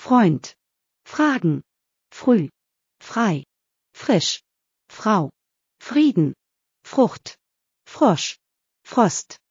Freund, Fragen, früh, frei, frisch, Frau, Frieden, Frucht, Frosch, Frost.